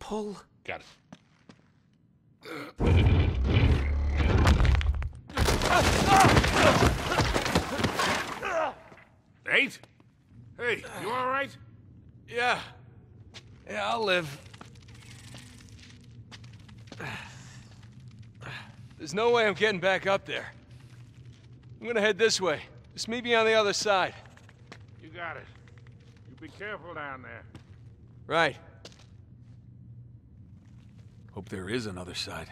pull. Got it. Nate? Hey, you all right? Yeah. Yeah, I'll live. There's no way I'm getting back up there. I'm gonna head this way. Just meet me on the other side. You got it. You be careful down there. Right. Hope there is another side.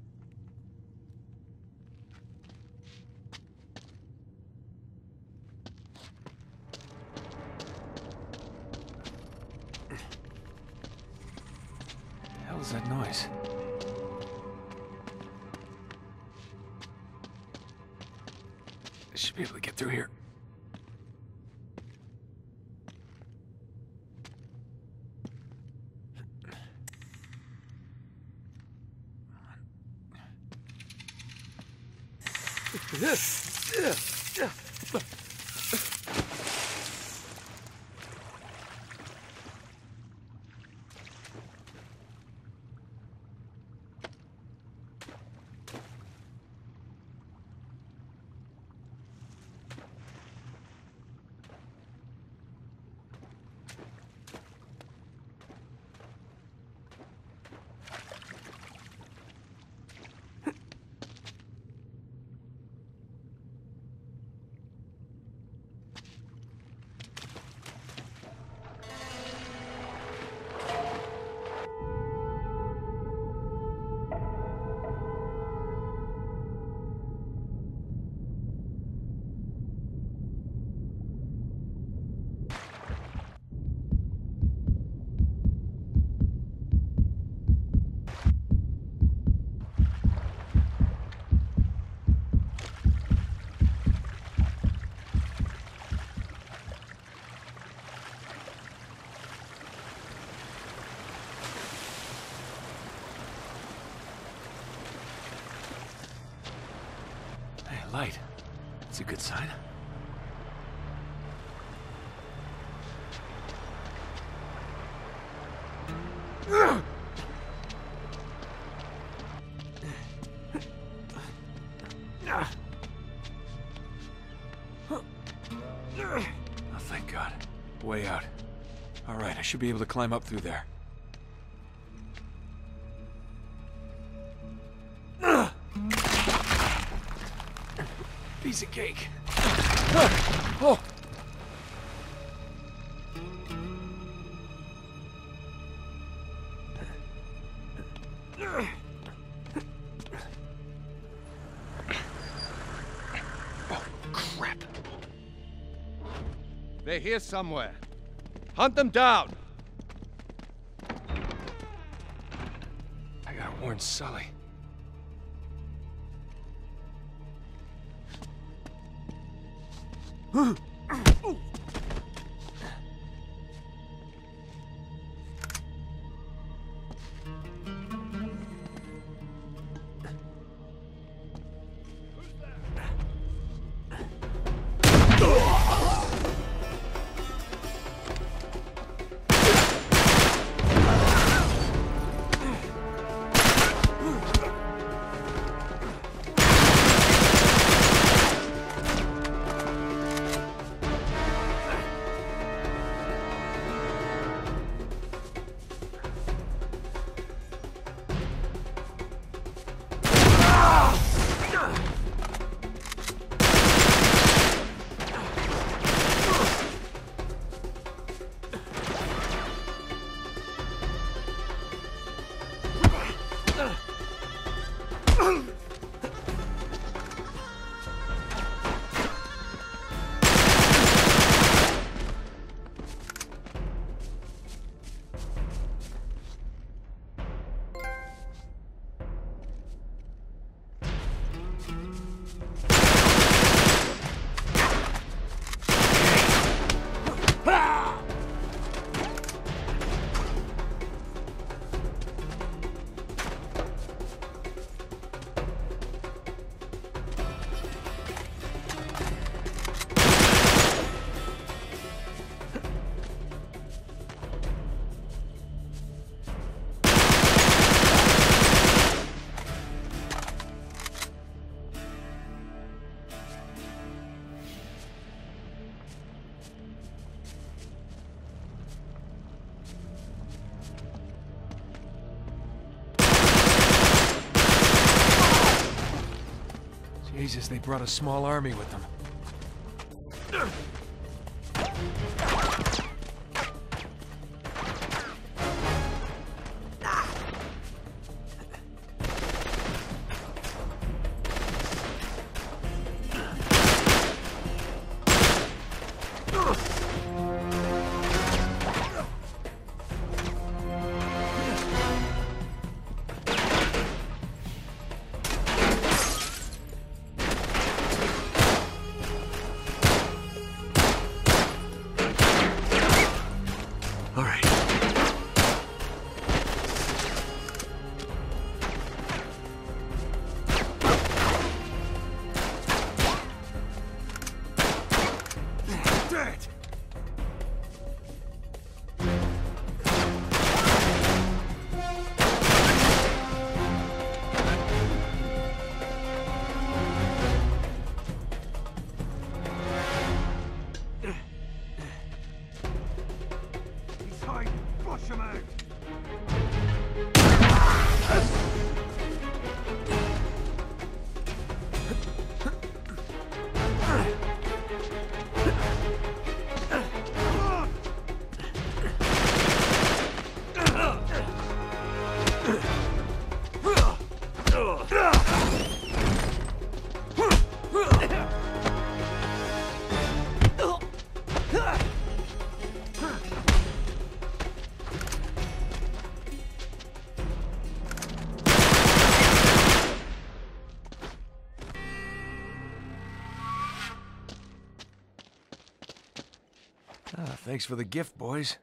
What the hell is that noise? I should be able to get through here. Light. That's a good sign. Oh, thank God. Way out. All right, I should be able to climb up through there. Piece of cake. Oh! Oh, crap. They're here somewhere. Hunt them down. I gotta warn Sully. Jesus, they brought a small army with them. All right. Dead. He's hiding. Flush him out. Thanks for the gift, boys.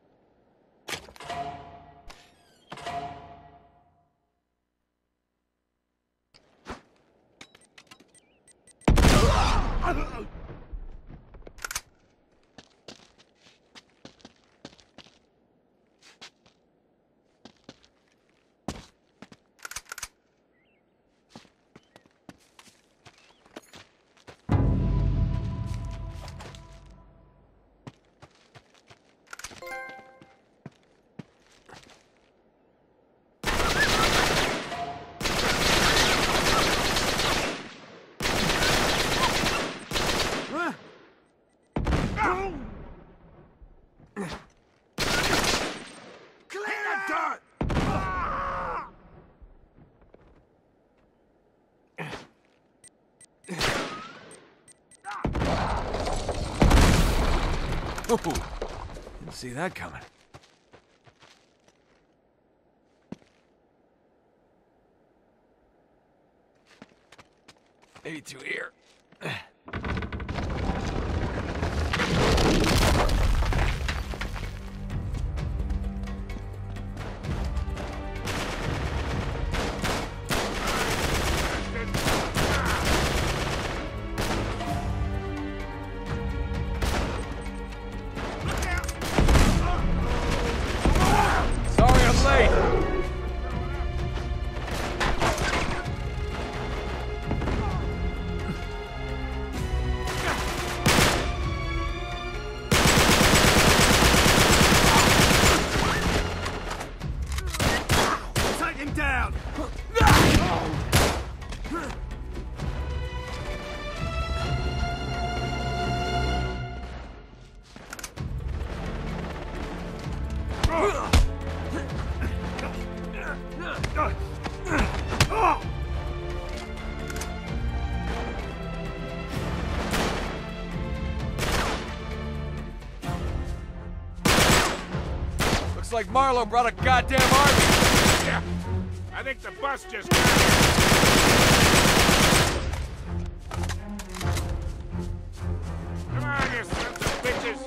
Oh, didn't see that coming. Maybe through here. Looks like Marlowe brought a goddamn army. Yeah, I think the bus just got here. Come on, you sons of bitches.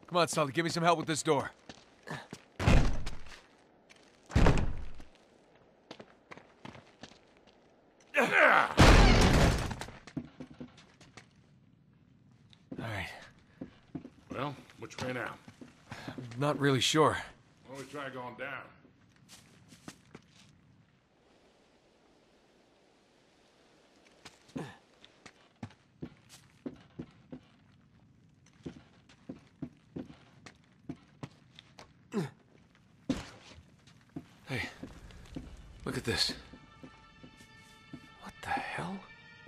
Come on, Sully, give me some help with this door. Alright. Well, which way now? Not really sure. Why don't we try going down? Hey, look at this. What the hell?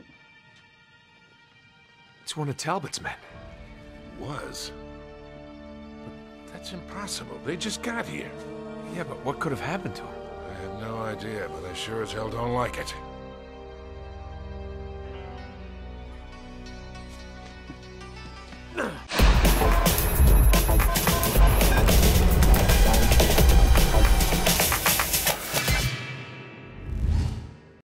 It's one of Talbot's men. Was. But that's impossible. They just got here. Yeah, but what could have happened to him? I have no idea, but I sure as hell don't like it.